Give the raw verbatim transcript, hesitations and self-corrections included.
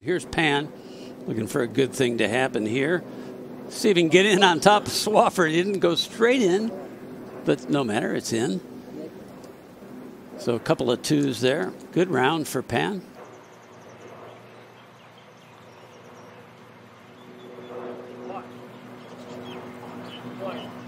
Here's Pan, looking for a good thing to happen here. See if he can get in on top of Swafford. He didn't go straight in, but no matter, it's in. So a couple of twos there. Good round for Pan. One. One.